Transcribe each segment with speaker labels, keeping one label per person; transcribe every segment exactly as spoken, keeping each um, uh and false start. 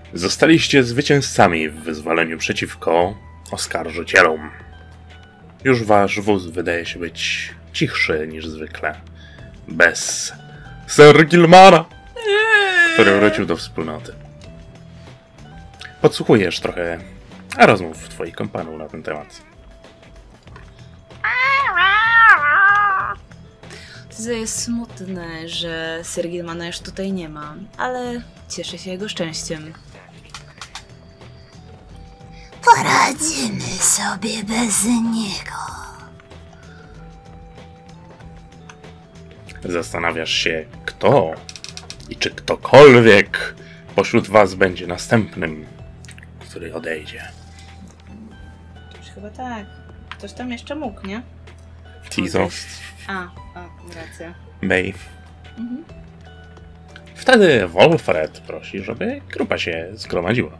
Speaker 1: Zostaliście zwycięzcami w wyzwoleniu przeciwko oskarżycielom. Już wasz wóz wydaje się być cichszy niż zwykle. Bez Sir Gilmara, który wrócił do wspólnoty. Podsłuchujesz trochę rozmów twoich kompanów na ten temat.
Speaker 2: To jest smutne, że Sir Gilmana już tutaj nie ma, ale cieszę się jego szczęściem.
Speaker 3: Poradzimy sobie bez niego.
Speaker 1: Zastanawiasz się, kto i czy ktokolwiek pośród was będzie następnym, który odejdzie.
Speaker 2: Już chyba tak. Ktoś tam jeszcze mógł, nie?
Speaker 1: Tizo,
Speaker 2: A, a, racja.
Speaker 1: May.
Speaker 2: Mhm.
Speaker 1: Wtedy Wolfred prosi, żeby grupa się zgromadziła.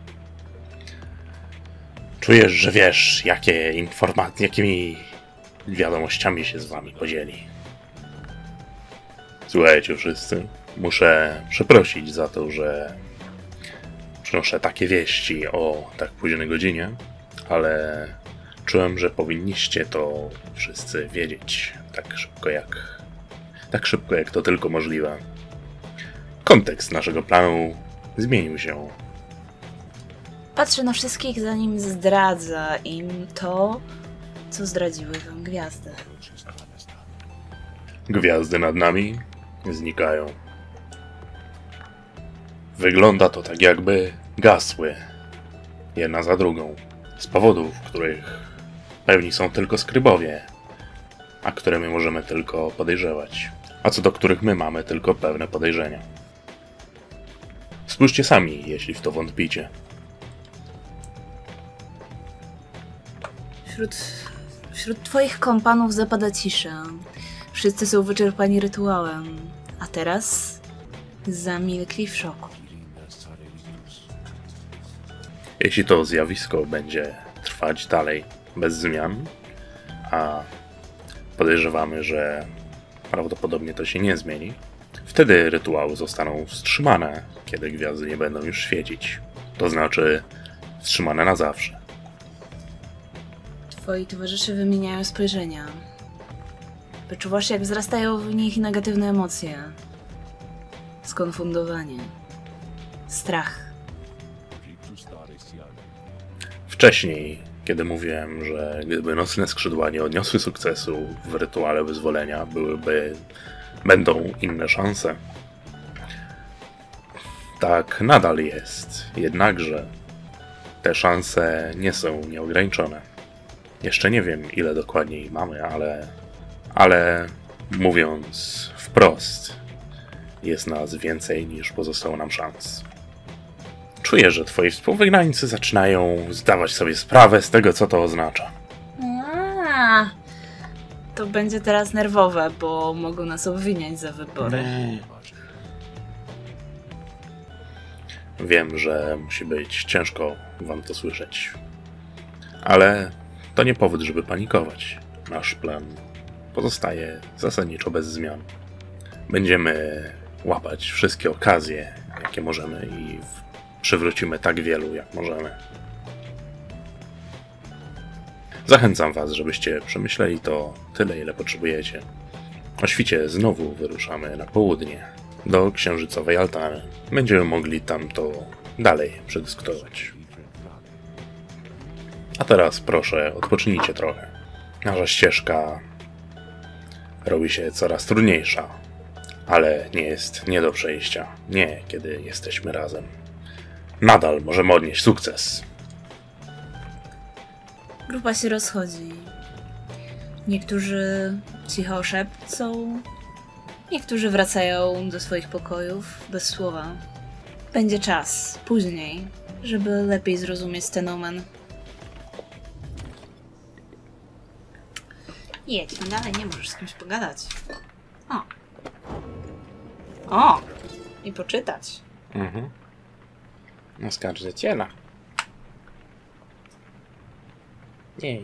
Speaker 1: Czujesz, że wiesz, jakie informacje, jakimi wiadomościami się z wami podzieli. Słuchajcie wszyscy, muszę przeprosić za to, że przynoszę takie wieści o tak późnej godzinie, ale czułem, że powinniście to wszyscy wiedzieć tak szybko jak, tak szybko jak to tylko możliwe. Kontekst naszego planu zmienił się.
Speaker 2: Patrzę na wszystkich, zanim zdradza im to, co zdradziły wam gwiazdy.
Speaker 1: Gwiazdy nad nami znikają. Wygląda to tak, jakby gasły jedna za drugą, z powodów, których pewni są tylko skrybowie, a które my możemy tylko podejrzewać, a co do których my mamy tylko pewne podejrzenia. Spójrzcie sami, jeśli w to wątpicie.
Speaker 2: Wśród, wśród twoich kompanów zapada cisza. Wszyscy są wyczerpani rytuałem, a teraz zamilkli w szoku.
Speaker 1: Jeśli to zjawisko będzie trwać dalej bez zmian, a podejrzewamy, że prawdopodobnie to się nie zmieni, wtedy rytuały zostaną wstrzymane, kiedy gwiazdy nie będą już świecić. To znaczy wstrzymane na zawsze.
Speaker 2: Twoi towarzysze wymieniają spojrzenia. Wyczuwasz, jak wzrastają w nich negatywne emocje. Skonfundowanie. Strach.
Speaker 1: Wcześniej, kiedy mówiłem, że gdyby nocne skrzydła nie odniosły sukcesu w rytuale wyzwolenia, byłyby, będą inne szanse. Tak nadal jest, jednakże te szanse nie są nieograniczone. Jeszcze nie wiem, ile dokładnie ich mamy, ale, ale mówiąc wprost, jest nas więcej niż pozostało nam szans. Czuję, że twoi współwygnanicy zaczynają zdawać sobie sprawę z tego, co to oznacza.
Speaker 2: A, to będzie teraz nerwowe, bo mogą nas obwiniać za wybory.
Speaker 1: Wiem, że musi być ciężko wam to słyszeć. Ale to nie powód, żeby panikować. Nasz plan pozostaje zasadniczo bez zmian. Będziemy łapać wszystkie okazje, jakie możemy i przywrócimy tak wielu, jak możemy. Zachęcam was, żebyście przemyśleli to tyle, ile potrzebujecie. O świcie znowu wyruszamy na południe, do księżycowej altany. Będziemy mogli tam to dalej przedyskutować. A teraz proszę, odpocznijcie trochę. Nasza ścieżka robi się coraz trudniejsza, ale nie jest nie do przejścia. Nie, kiedy jesteśmy razem. Nadal możemy odnieść sukces.
Speaker 2: Grupa się rozchodzi. Niektórzy cicho szepcą, niektórzy wracają do swoich pokojów bez słowa. Będzie czas, później, żeby lepiej zrozumieć ten omen. Jedźmy dalej, nie możesz z kimś pogadać. O. O! I poczytać.
Speaker 1: Mhm. Oskarżyciela. Jej.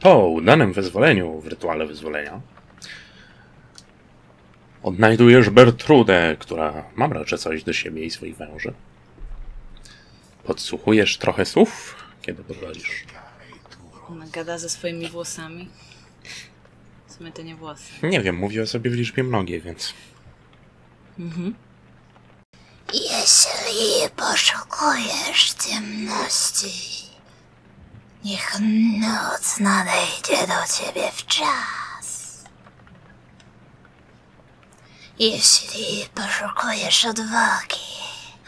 Speaker 1: Po udanym wyzwoleniu w rytuale wyzwolenia odnajdujesz Bertrudę, która mamracze coś do siebie i swoich węży. Podsłuchujesz trochę słów, kiedy podchodzisz.
Speaker 2: Ona gada ze swoimi włosami. W sumie to nie włosy.
Speaker 1: Nie wiem, mówię sobie w liczbie mnogiej, więc...
Speaker 2: Mhm.
Speaker 3: Jeśli poszukujesz ciemności, niech noc nadejdzie do ciebie w czas. Jeśli poszukujesz odwagi,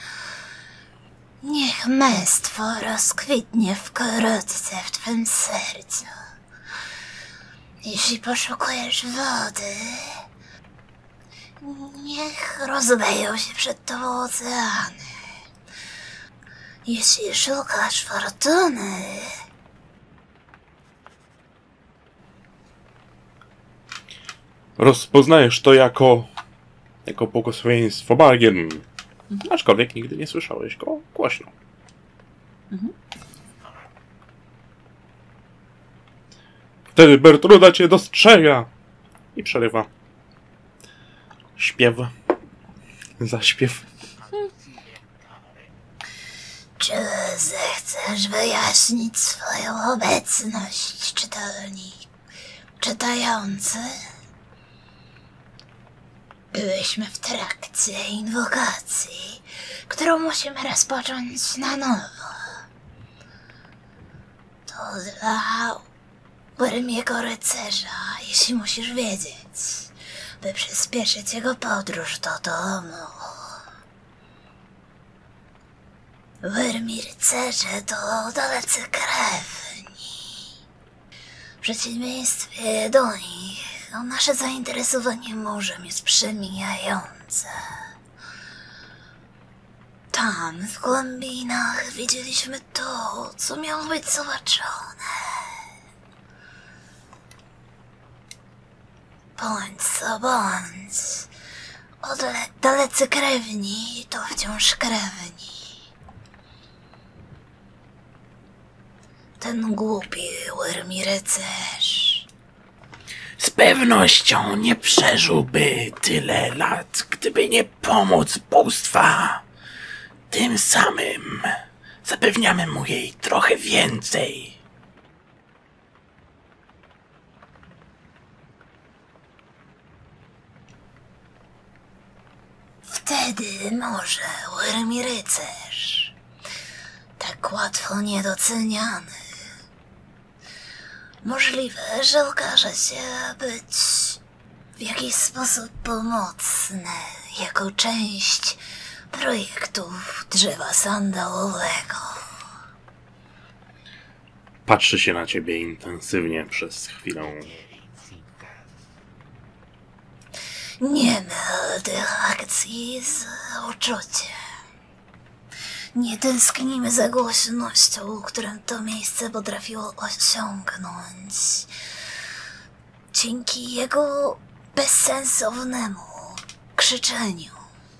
Speaker 3: niech męstwo rozkwitnie wkrótce w twym sercu. Jeśli poszukujesz wody, niech rozleją się przed tobą oceany. Jeśli szukasz fortuny,
Speaker 1: Rozpoznajesz to jako... jako błogosławieństwo bagien. Mhm. Aczkolwiek nigdy nie słyszałeś go głośno. Mhm. Wtedy Bertruda cię dostrzega i przerywa. Śpiew. Zaśpiew.
Speaker 3: czy zechcesz wyjaśnić swoją obecność, czytelnik, czytający? Byliśmy w trakcie inwokacji, którą musimy rozpocząć na nowo. To dla Wyrmiego rycerza, jeśli musisz wiedzieć, by przyspieszyć jego podróż do domu. Wyrmi rycerze to dalecy krewni. W przeciwieństwie do nich, nasze zainteresowanie morzem jest przemijające. Tam, w głębinach, widzieliśmy to, co miało być zobaczone. Bądź co bądź, odle- dalecy krewni to wciąż krewni. Ten głupi Wyrmi rycerz
Speaker 4: z pewnością nie przeżyłby tyle lat, gdyby nie pomoc bóstwa. Tym samym zapewniamy mu jej trochę więcej.
Speaker 3: Wtedy może Wyrmi rycerz, tak łatwo niedoceniany. Możliwe, że okaże się być w jakiś sposób pomocny jako część projektów drzewa sandałowego.
Speaker 1: Patrzy się na ciebie intensywnie przez chwilę.
Speaker 3: Nie myl tych akcji z uczuciem. Nie tęsknimy za głośnością, którą to miejsce potrafiło osiągnąć. Dzięki jego bezsensownemu krzyczeniu.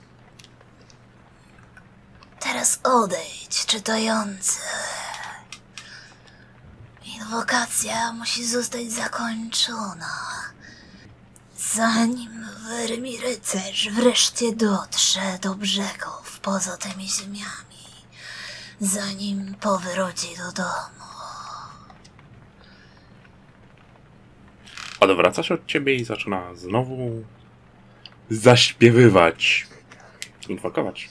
Speaker 3: Teraz odejdź, czytający. Inwokacja musi zostać zakończona, zanim Wyrmi rycerz wreszcie dotrze do brzegów poza tymi ziemiami. Zanim powróci do domu.
Speaker 1: Odwraca się od ciebie i zaczyna znowu zaśpiewywać. Inwokować.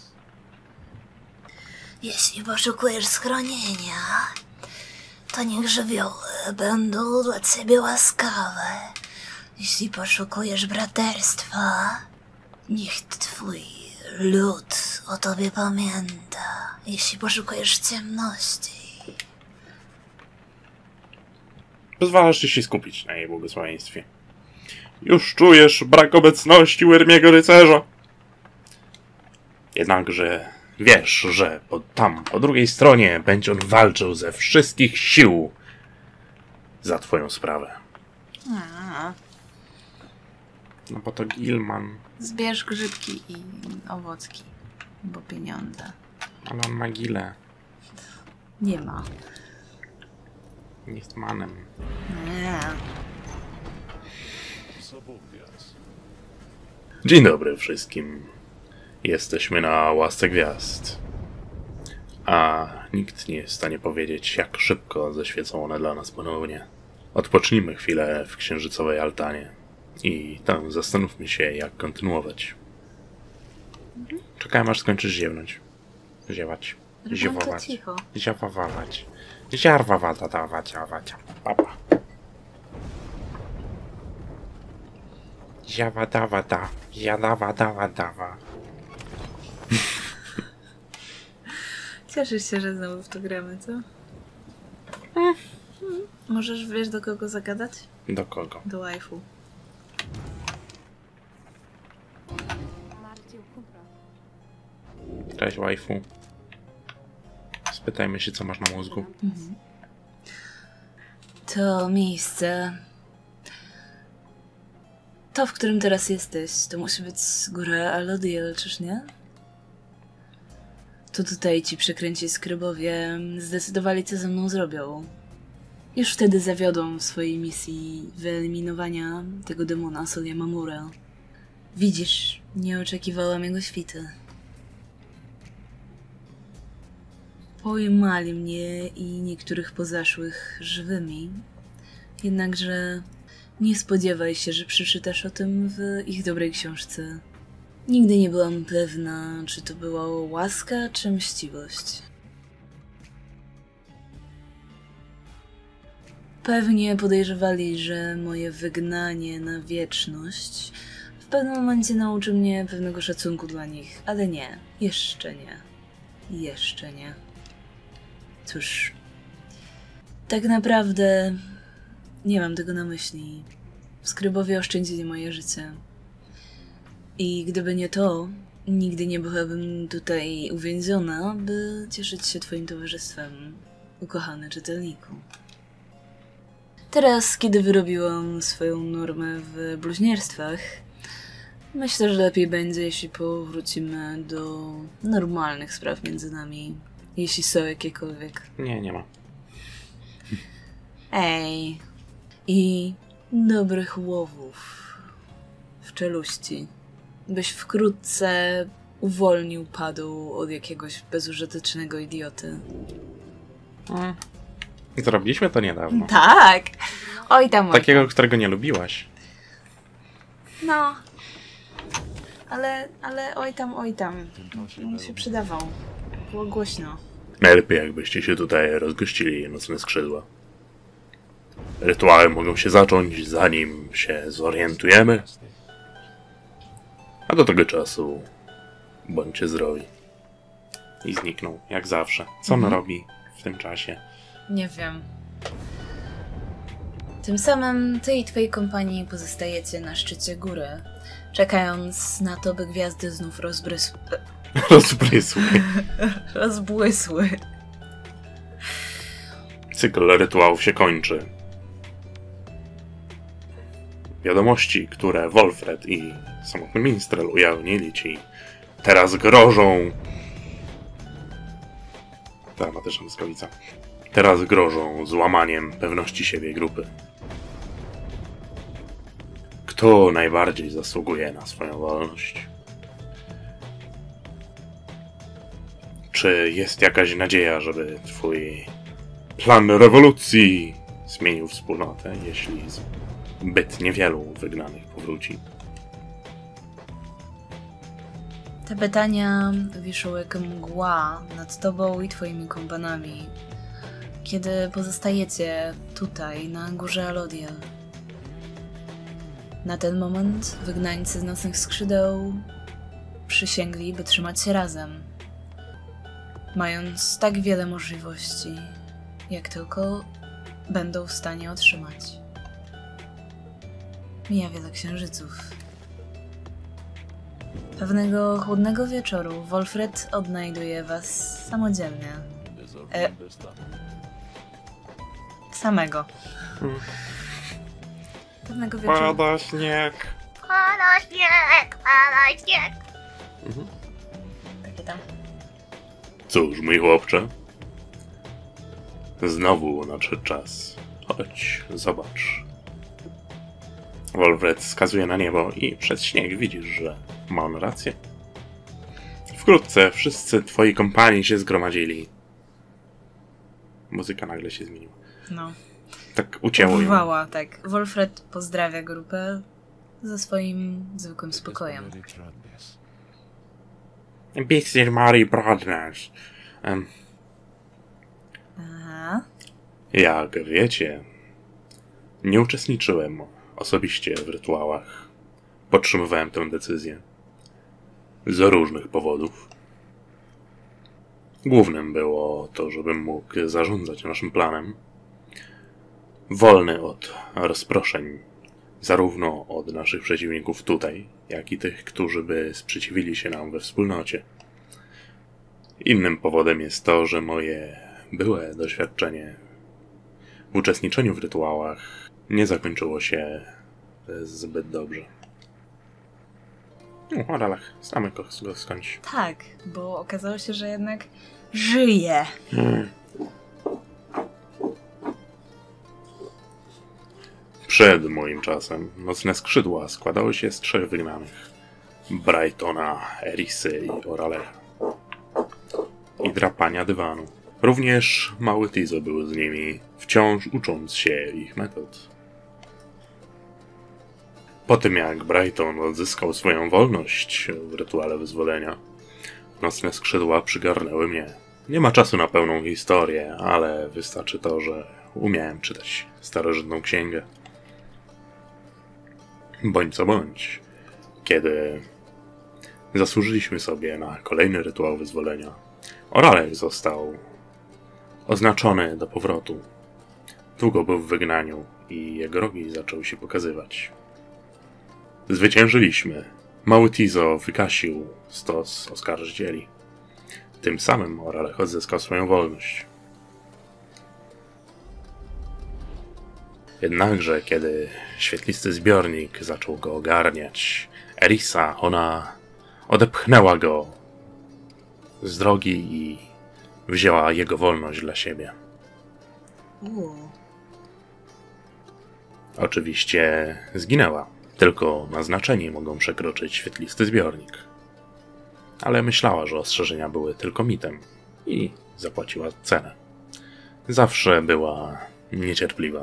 Speaker 3: Jeśli poszukujesz schronienia, to niech żywioły będą dla ciebie łaskawe. Jeśli poszukujesz braterstwa, niech twój lud o tobie pamięta. Jeśli poszukujesz ciemności,
Speaker 1: Pozwalasz ci się skupić na jej błogosławieństwie. Już czujesz brak obecności Wyrmiego rycerza. Jednakże wiesz, że po, tam, po drugiej stronie będzie on walczył ze wszystkich sił za twoją sprawę.
Speaker 2: A,
Speaker 1: No bo to Gilman,
Speaker 2: zbierz grzybki i owocki, bo pieniądze.
Speaker 1: ale on ma gilę.
Speaker 2: Nie ma.
Speaker 1: Jest manem.
Speaker 2: Nie.
Speaker 1: Dzień dobry wszystkim. Jesteśmy na łasce gwiazd. A nikt nie jest w stanie powiedzieć, jak szybko zaświecą one dla nas ponownie. Odpocznijmy chwilę w księżycowej altanie i tam zastanówmy się, jak kontynuować.
Speaker 2: Mhm.
Speaker 1: Czekałem, aż skończysz ziewnąć. Ziewać.
Speaker 2: Robiłam to
Speaker 1: Ziewować.
Speaker 2: cicho.
Speaker 1: Ziewować. Ziarwawata, dawać, dawać. Papa. Ziawa, dawa, da. Jadawa, dawa, dawa.
Speaker 2: Cieszysz się, że znowu w to gramy, co? Hmm. Możesz, wiesz, do kogo zagadać?
Speaker 1: Do kogo?
Speaker 2: Do waifu.
Speaker 1: Cześć, waifu. Spytajmy się, co masz na mózgu.
Speaker 2: Mhm. To miejsce... To, w którym teraz jesteś, to musi być góra Alodiel, czyż nie? To tutaj ci przekręci skrybowie zdecydowali, co ze mną zrobią. Już wtedy zawiodą w swojej misji wyeliminowania tego demona Solia Mamura. Widzisz, nie oczekiwałam jego świty. Pojmali mnie i niektórych pozaszłych żywymi, jednakże nie spodziewaj się, że przeczytasz o tym w ich dobrej książce. Nigdy nie byłam pewna, czy to była łaska, czy mściwość. Pewnie podejrzewali, że moje wygnanie na wieczność w pewnym momencie nauczy mnie pewnego szacunku dla nich, ale nie, jeszcze nie. Jeszcze nie. Cóż, tak naprawdę nie mam tego na myśli. Skrybowie oszczędzili moje życie. I gdyby nie to, nigdy nie byłabym tutaj uwięziona, by cieszyć się twoim towarzystwem, ukochany czytelniku. Teraz, kiedy wyrobiłam swoją normę w bluźnierstwach, myślę, że lepiej będzie, jeśli powrócimy do normalnych spraw między nami, jeśli są jakiekolwiek.
Speaker 1: Nie, nie ma.
Speaker 2: Ej. I dobrych łowów w czeluści, byś wkrótce uwolnił padł od jakiegoś bezużytecznego idioty.
Speaker 1: Hmm. Zrobiliśmy to niedawno.
Speaker 2: Tak! Oj tam, oj
Speaker 1: Takiego,
Speaker 2: tam.
Speaker 1: którego nie lubiłaś.
Speaker 2: No. Ale, ale oj tam, oj tam. On się przydawał. Było głośno.
Speaker 1: Najlepiej, jakbyście się tutaj rozgościli, nocne skrzydła. Rytuały mogą się zacząć, zanim się zorientujemy. A do tego czasu bądźcie zdrowi. I zniknął, jak zawsze. Co on
Speaker 2: Mhm.
Speaker 1: robi w tym czasie?
Speaker 2: Nie wiem. Tym samym ty i twojej kompanii pozostajecie na szczycie góry, czekając na to, by gwiazdy znów rozbrysły.
Speaker 1: Rozprysły.
Speaker 2: rozbłysły.
Speaker 1: Cykl rytuałów się kończy. Wiadomości, które Wolfred i samotny minstrel ujawnili ci, teraz grożą... Dramatyczna błyskawica. Teraz grożą złamaniem pewności siebie grupy. Kto najbardziej zasługuje na swoją wolność? Czy jest jakaś nadzieja, żeby twój plan rewolucji zmienił wspólnotę, jeśli zbyt niewielu wygnanych powróci?
Speaker 2: Te pytania wiszą jak mgła nad tobą i twoimi kompanami, kiedy pozostajecie tutaj, na górze Alodiel. Na ten moment wygnańcy z nocnych skrzydeł przysięgli, by trzymać się razem, mając tak wiele możliwości, jak tylko będą w stanie otrzymać. Mija wiele księżyców. Pewnego chłodnego wieczoru Wolfred odnajduje was samodzielnie. E, samego.
Speaker 1: Hmm.
Speaker 2: Pewnego wieczoru.
Speaker 1: Pada śnieg.
Speaker 3: Pada śnieg, pada śnieg.
Speaker 1: Mhm.
Speaker 2: Takie tam.
Speaker 1: Cóż, mój chłopcze. Znowu nadszedł czas. Chodź, zobacz. Wolfred wskazuje na niebo i przez śnieg widzisz, że ma on rację. Wkrótce wszyscy twoi kompanii się zgromadzili. Muzyka nagle się zmieniła.
Speaker 2: No.
Speaker 1: Tak ucięło ją.
Speaker 2: Powywała, tak. Wolfred pozdrawia grupę ze swoim zwykłym spokojem.
Speaker 1: Mister Mary Brothers. Um,
Speaker 2: Aha.
Speaker 1: jak wiecie, nie uczestniczyłem osobiście w rytuałach. Podtrzymywałem tę decyzję. Z różnych powodów. Głównym było to, żebym mógł zarządzać naszym planem. Wolny od rozproszeń, zarówno od naszych przeciwników tutaj, jak i tych, którzy by sprzeciwili się nam we wspólnocie. Innym powodem jest to, że moje byłe doświadczenie w uczestniczeniu w rytuałach nie zakończyło się zbyt dobrze. No, o ralach, znamy go skądś.
Speaker 2: Tak, bo okazało się, że jednak żyje.
Speaker 1: Hmm. Przed moim czasem nocne skrzydła składały się z trzech wygnanych. Brightona, Erisy i Oralecha. I drapania dywanu. Również mały Tizo był z nimi, wciąż ucząc się ich metod. Po tym jak Brighton odzyskał swoją wolność w rytuale wyzwolenia, nocne skrzydła przygarnęły mnie. Nie ma czasu na pełną historię, ale wystarczy to, że umiałem czytać starożytną księgę. Bądź co bądź, kiedy zasłużyliśmy sobie na kolejny rytuał wyzwolenia, Oralech został oznaczony do powrotu. Długo był w wygnaniu i jego rogi zaczęły się pokazywać. Zwyciężyliśmy. Mały Tizo wykasił stos oskarżycieli. Tym samym Oralech odzyskał swoją wolność. Jednakże, kiedy świetlisty zbiornik zaczął go ogarniać, Erisa, ona odepchnęła go z drogi i wzięła jego wolność dla siebie.
Speaker 2: Uuu.
Speaker 1: Oczywiście zginęła. Tylko naznaczeni mogą przekroczyć świetlisty zbiornik. Ale myślała, że ostrzeżenia były tylko mitem i zapłaciła cenę. Zawsze była niecierpliwa.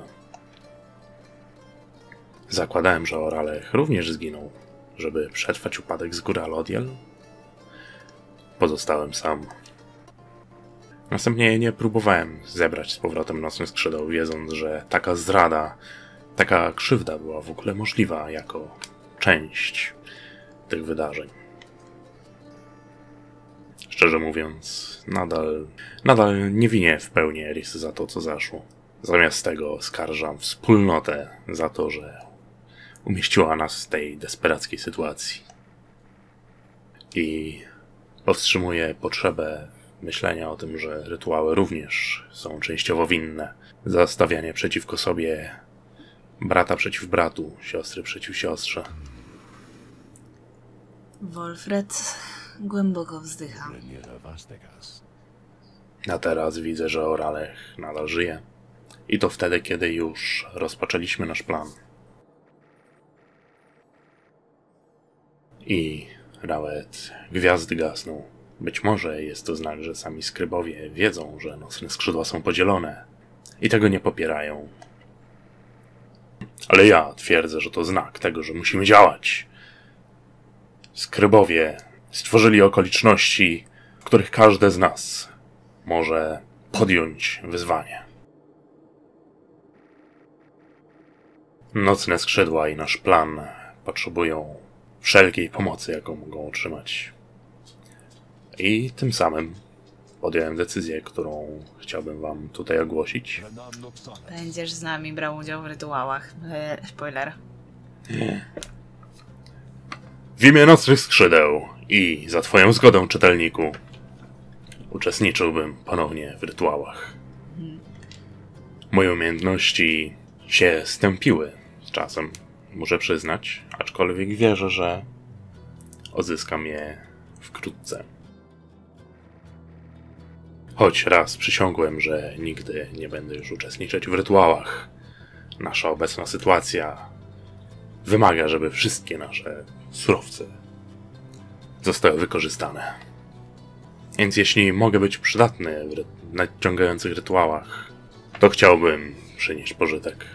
Speaker 1: Zakładałem, że Oralech również zginął, żeby przetrwać upadek z góry Alodiel. Pozostałem sam. Następnie nie próbowałem zebrać z powrotem nocnych skrzydeł, wiedząc, że taka zdrada, taka krzywda była w ogóle możliwa jako część tych wydarzeń. Szczerze mówiąc, nadal, nadal nie winię w pełni Erisy za to, co zaszło. Zamiast tego oskarżam wspólnotę za to, że umieściła nas w tej desperackiej sytuacji. I powstrzymuję potrzebę myślenia o tym, że rytuały również są częściowo winne za stawianie przeciwko sobie brata przeciw bratu, siostry przeciw siostrze.
Speaker 2: Wolfred głęboko wzdycha.
Speaker 1: A teraz widzę, że Oralech nadal żyje. I to wtedy, kiedy już rozpoczęliśmy nasz plan. I nawet gwiazdy gasną. Być może jest to znak, że sami skrybowie wiedzą, że nocne skrzydła są podzielone i tego nie popierają. Ale ja twierdzę, że to znak tego, że musimy działać. Skrybowie stworzyli okoliczności, w których każdy z nas może podjąć wyzwanie. Nocne skrzydła i nasz plan potrzebują wszelkiej pomocy, jaką mogą otrzymać. I tym samym podjąłem decyzję, którą chciałbym wam tutaj ogłosić.
Speaker 2: Będziesz z nami brał udział w rytuałach. Eee, spoiler.
Speaker 1: W imię nocnych skrzydeł i za twoją zgodą, czytelniku, uczestniczyłbym ponownie w rytuałach. Moje umiejętności się stępiły z czasem, muszę przyznać, aczkolwiek wierzę, że odzyskam je wkrótce. Choć raz przysiągłem, że nigdy nie będę już uczestniczyć w rytuałach. Nasza obecna sytuacja wymaga, żeby wszystkie nasze surowce zostały wykorzystane. Więc jeśli mogę być przydatny w ry- nadciągających rytuałach, to chciałbym przynieść pożytek.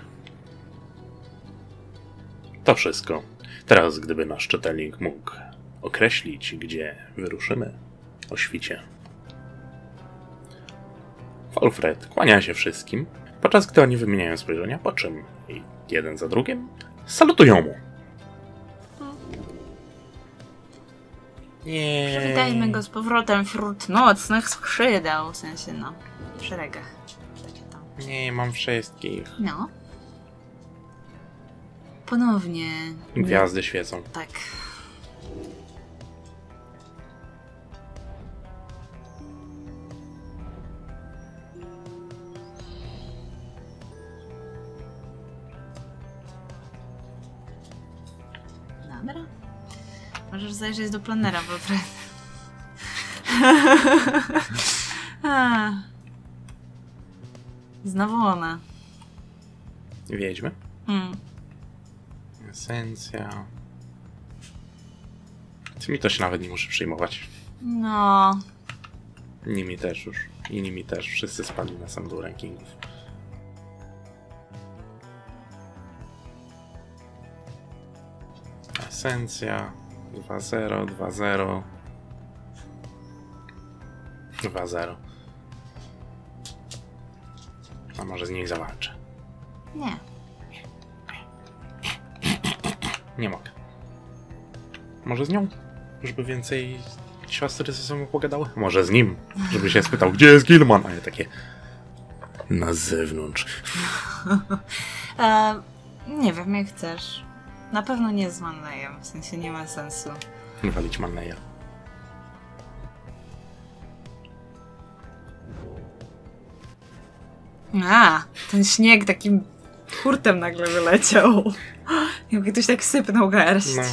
Speaker 1: To wszystko. Teraz, gdyby nasz czytelnik mógł określić, gdzie wyruszymy o świcie. Wolfred kłania się wszystkim, podczas gdy oni wymieniają spojrzenia, po czym jeden za drugim salutują mu.
Speaker 4: Nie.
Speaker 2: Przywitajmy go z powrotem wśród nocnych skrzydeł, w sensie no, w szeregach. Takie tam.
Speaker 4: Nie, mam wszystkich.
Speaker 2: No. Ponownie.
Speaker 1: Gwiazdy świecą.
Speaker 2: Tak. Dobra. Możesz zajrzeć do planera, Wolfred. A. Znowu ona.
Speaker 1: Wiedźmy.
Speaker 2: Hmm.
Speaker 1: Esencja. Tymi to się nawet nie muszę przyjmować.
Speaker 2: No.
Speaker 1: Nimi też już. I nimi też. Wszyscy spadli na sam dół rankingów. Esencja. dwa zero, dwa zero. dwa zero. A może z niej zawalczę.
Speaker 2: Nie.
Speaker 1: Nie mogę. Może z nią? Żeby więcej siostry ze sobą pogadały? Może z nim? Żeby się spytał, gdzie jest Gilman? A ja takie... Na zewnątrz.
Speaker 2: E, nie wiem, jak chcesz. Na pewno nie z Manleyem, w sensie nie ma sensu.
Speaker 1: Walić Manleya.
Speaker 2: A, ten śnieg takim hurtem nagle wyleciał. Jakby ktoś tak sypnął garść.
Speaker 1: No.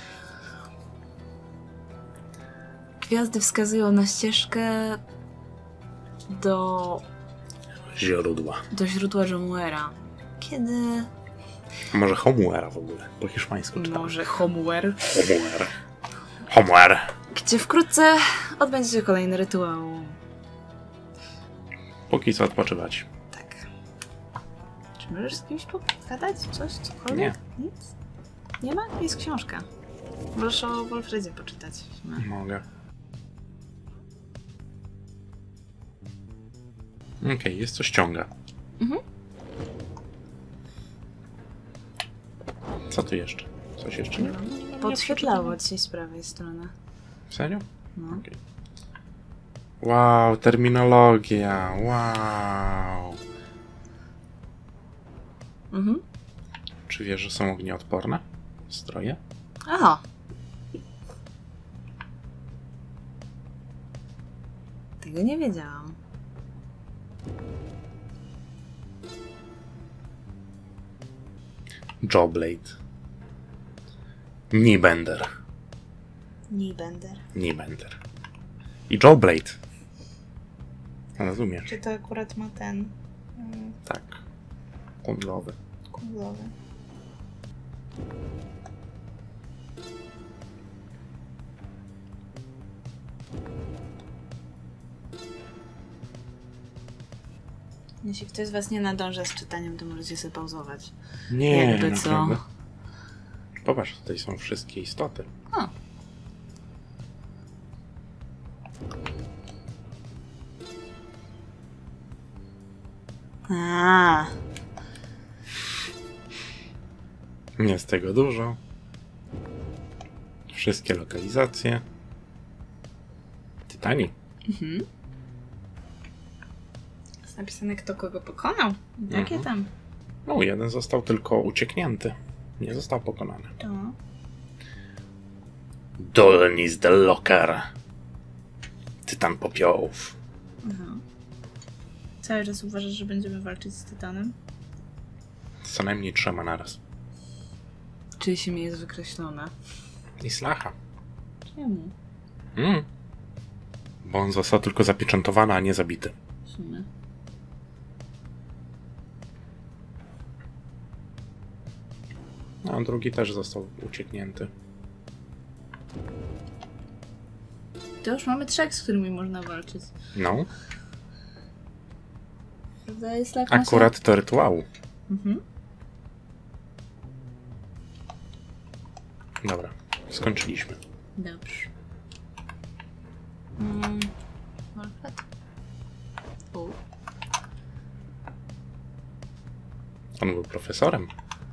Speaker 2: Gwiazdy wskazują na ścieżkę do,
Speaker 1: Źródła.
Speaker 2: do źródła Jomuera. Kiedy...
Speaker 1: A może Homuera w ogóle? Po hiszpańsku czytałem.
Speaker 2: Może Homuer.
Speaker 1: Homuer. Homuer.
Speaker 2: Gdzie wkrótce odbędzie się kolejny rytuał.
Speaker 1: Póki co odpoczywać.
Speaker 2: Tak. Czy możesz z kimś pogadać? Coś? Cokolwiek?
Speaker 1: Nie.
Speaker 2: Nic? Nie ma? Jest książka. Możesz o Wolfredzie poczytać. No.
Speaker 1: Mogę. Okej, okay, jest co ściąga.
Speaker 2: Mhm.
Speaker 1: Co tu jeszcze? Coś jeszcze nie?
Speaker 2: Podświetlało ci z prawej strony.
Speaker 1: Serio?
Speaker 2: No.
Speaker 1: Okay. Wow, terminologia. Wow.
Speaker 2: Mhm.
Speaker 1: Czy wiesz, że są ognioodporne stroje?
Speaker 2: Aha. Tego nie wiedziałam.
Speaker 1: Jawblade. Nibender.
Speaker 2: Nibender.
Speaker 1: Nibender. I Jawblade. Rozumiesz?
Speaker 2: Czy to akurat ma ten... Um,
Speaker 1: Tak. Kundlowy.
Speaker 2: kundlowy? Jeśli ktoś z was nie nadąża z czytaniem, to możecie sobie pauzować.
Speaker 1: Nie,
Speaker 2: Jakby co.
Speaker 1: naprawdę. Popatrz, tutaj są wszystkie istoty.
Speaker 2: O. A.
Speaker 1: Nie z tego dużo. Wszystkie lokalizacje. Tytani.
Speaker 2: Mhm. Jest napisane, kto kogo pokonał. Jakie
Speaker 1: Mhm.
Speaker 2: tam?
Speaker 1: No, jeden został tylko ucieknięty. Nie został pokonany.
Speaker 2: To.
Speaker 1: Dolnis the Locker. Tytan popiołów.
Speaker 2: Aha. Cały czas uważasz, że będziemy walczyć z Tytanem?
Speaker 1: Co najmniej trzema naraz.
Speaker 2: Czyjeś imię jest wykreślone?
Speaker 1: I Slacha.
Speaker 2: Czemu?
Speaker 1: Mm. Bo on został tylko zapieczętowany, a nie zabity.
Speaker 2: W sumie.
Speaker 1: A drugi też został ucieknięty.
Speaker 2: To już mamy trzech, z którymi można walczyć.
Speaker 1: No.
Speaker 2: Prawda jest tak, masz-
Speaker 1: Akurat to rytuału.
Speaker 2: Mhm.
Speaker 1: Dobra, skończyliśmy.
Speaker 2: Dobrze. Mm. Wolfet? U.
Speaker 1: On był profesorem.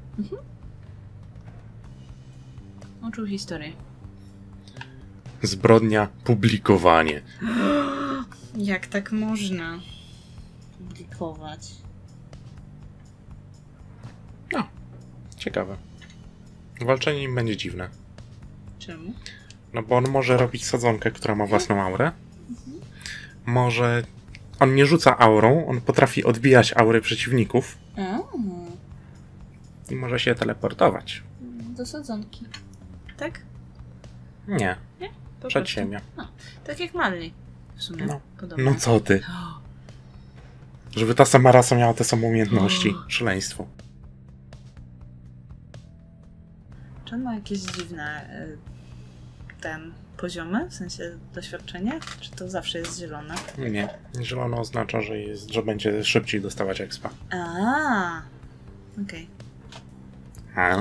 Speaker 2: Uczył historię.
Speaker 1: Zbrodnia, publikowanie.
Speaker 2: Jak tak można publikować?
Speaker 1: No, ciekawe. Walczenie nim będzie dziwne.
Speaker 2: Czemu?
Speaker 1: No bo on może robić sadzonkę, która ma własną aurę. Może... On nie rzuca aurą, on potrafi odbijać aury przeciwników.
Speaker 2: A,
Speaker 1: I może się teleportować.
Speaker 2: do sadzonki. Tak?
Speaker 1: Nie,
Speaker 2: Po
Speaker 1: przed
Speaker 2: prostu.
Speaker 1: ziemią.
Speaker 2: No, tak jak Manli. W sumie.
Speaker 1: No.
Speaker 2: Podobnie.
Speaker 1: No co ty? Żeby ta sama rasa miała te same umiejętności. Szaleństwo.
Speaker 2: Czy on ma jakieś dziwne y, ten poziomy? W sensie doświadczenie? Czy to zawsze jest zielone?
Speaker 1: Nie. Zielono oznacza, że, jest, że będzie szybciej dostawać expa.
Speaker 2: A, okej.
Speaker 1: A?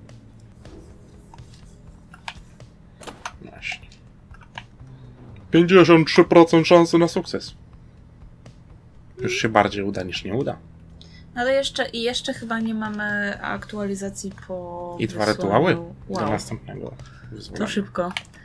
Speaker 1: Właśnie. pięćdziesiąt trzy procent szansy na sukces. Już się bardziej uda niż nie uda.
Speaker 2: Ale jeszcze i jeszcze chyba nie mamy aktualizacji po
Speaker 1: I dwa
Speaker 2: wysłaniu-
Speaker 1: rytuały
Speaker 2: Wow.
Speaker 1: do następnego
Speaker 2: To
Speaker 1: wyzwania.
Speaker 2: szybko.